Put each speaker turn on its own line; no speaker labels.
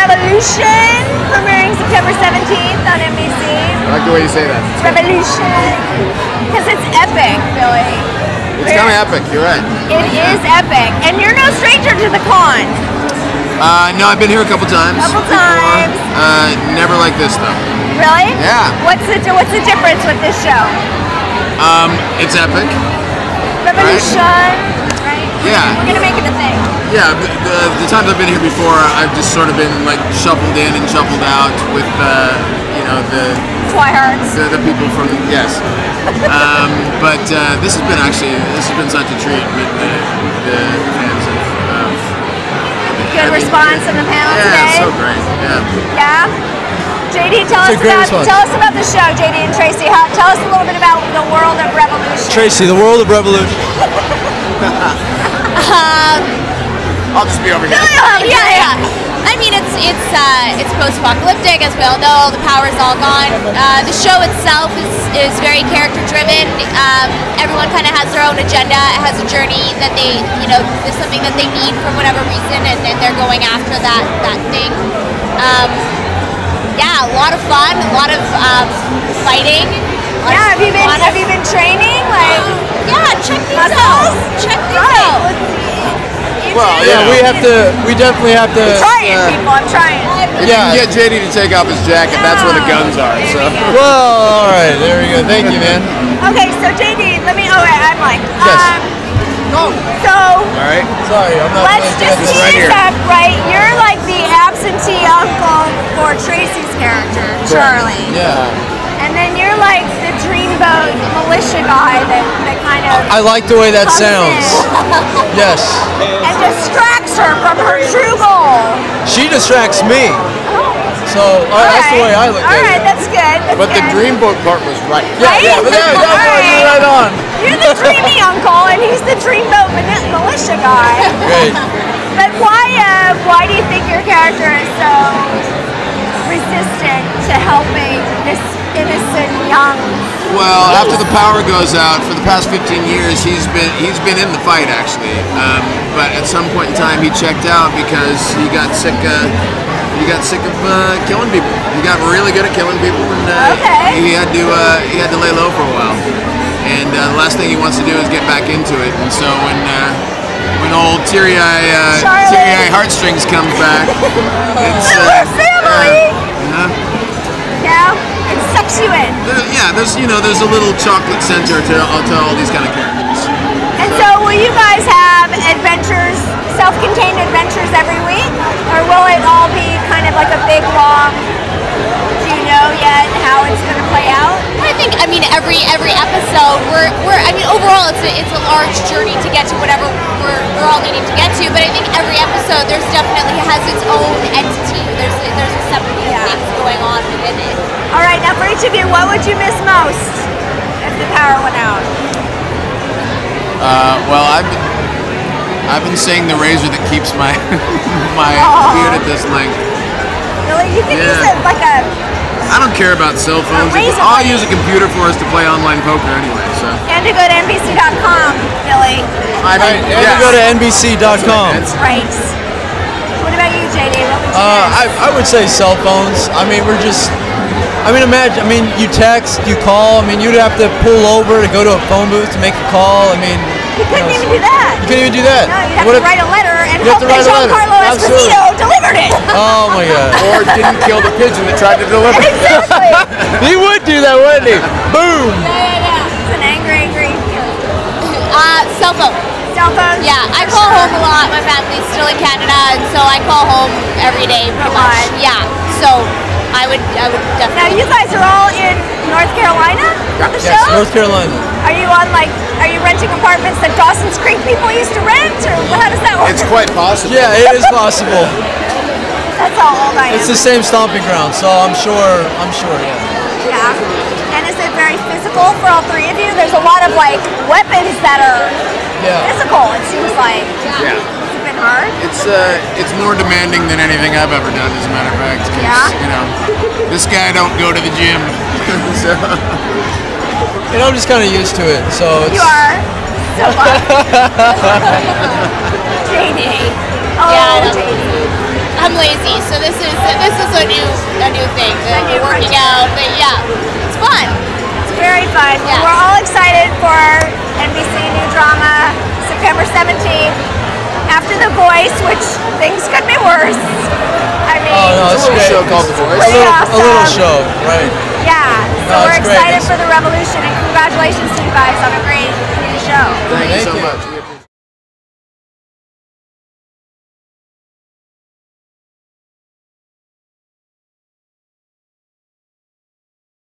Revolution, premiering September 17th on NBC.
I like the way you say that.
Revolution, because it's epic, Billy.
It's kind of epic, you're right.
It is epic, and you're no stranger to the con.
No, I've been here a couple times. Never like this though.
Really?
Yeah.
What's the difference with this show?
It's epic.
Revolution, right?
Yeah.
We're gonna make it a thing.
Yeah, the times I've been here before, I've just sort of been like shuffled in and shuffled out with
Twihards.
the people from but this has been such a treat with the fans of
Good response on the panel today.
Yeah, so great.
Yeah. JD, tell us about the show, JD and Tracy. Tell us a little bit about the world of Revolution.
Tracy, the world of Revolution.
I'll just be over here.
Yeah. I mean, it's post-apocalyptic, as we all know. The power's all gone. The show itself is very character-driven. Everyone kind of has their own agenda. It has a journey that there's something that they need for whatever reason, and they're going after that thing. Yeah, a lot of fun, a lot of fighting.
Yeah, have you been training?
Check these out. Check these out.
Well,
we definitely have to.
I'm trying, people. I'm trying.
If you can get JD to take off his jacket, that's where the guns are. So.
Well, all right, there we go. Thank you, man.
Okay, so JD, I'm like.
Yes.
So.
All right.
Sorry, I'm not.
Let's just
right here.
right? You're like the absentee uncle for Tracy's character, Charlie.
Yeah.
And then you're like the dreamboat militia guy that kind of.
I like the way that
comes
sounds.
in
Yes.
And distracts her from her true goal.
She distracts me. So that's the way I look at it.
All right, that's good.
But the dreamboat part was right.
Yeah, but that was right on.
You're the dreamy uncle, and he's the dreamboat militia guy.
Great.
But why do you think your character is so resistant to helping this innocent young?
Well, after the power goes out, for the past 15 years, he's been in the fight actually. But at some point in time, he checked out because he got sick of killing people. He got really good at killing people, and he had to lay low for a while. And the last thing he wants to do is get back into it. And so when old teary-eye heartstrings comes back, it's
family. Yeah, it sucks you in.
There's a little chocolate center to all these kind of characters.
And so will you guys have adventures, self-contained adventures every week? Or will it all be kind of like a big long, do you know yet how it's going to play out?
I think, every episode, overall it's a large journey to get to whatever we're all needing to get to, but I think every episode there's definitely has its own entity. There's a separate things going on within it.
All right, now for each of you, what would you miss most if the power went out?
Well, I've been saying the razor that keeps my beard at this length.
Really? You can use it like a...
I don't care about cell phones. All I use a computer for is to play online poker anyway. So.
And to go to NBC.com, Billy.
And to go to NBC.com.
Right. What about you, JD? What would you
I would say cell phones. Imagine. You text, you call. You'd have to pull over to go to a phone booth to make a call.
You couldn't even do that.
You couldn't even do that.
No, you'd have to write a letter and hope that Giancarlo Esposito delivered it.
Oh my God.
Or didn't kill the pigeon that tried to deliver it.
Exactly.
He would do that, wouldn't he? Boom.
Yeah. He's an angry.
Cell phone.
Cell phone?
Yeah, I call home a lot. My family's still in Canada, and so I call home every day pretty much. Yeah, so I would definitely.
Now you guys are all in North Carolina for the show?
North Carolina.
Are you renting apartments that Dawson's Creek people used to rent, or how does that work?
It's quite possible.
Yeah, it is possible.
That's how old I am.
It's the same stomping ground, so I'm sure, yeah.
Yeah. And is it very physical for all three of you? There's a lot of weapons that are physical, it seems like.
Yeah.
Has it been hard?
It's more demanding than anything I've ever done, as a matter of fact. This guy don't go to the gym. So.
I'm just kind of used to it, so it's...
You are? So fun. JD. Oh,
yeah,
JD.
I'm lazy, so this is a new thing.
A new
Working
frontier.
out, but yeah, it's fun.
It's very fun.
Yeah.
We're all excited for NBC new drama September 17th. After The Voice, which things could be worse. I mean,
Oh, no,
It's a
it's
little
great.
show called The Voice.
Pretty
A little
awesome.
show, right?
Yeah. So
No,
we're
it's great.
excited for the revolution, and congratulations to you guys on a great new show.
Thank you
Thank
so
you.
much. We appreciate it.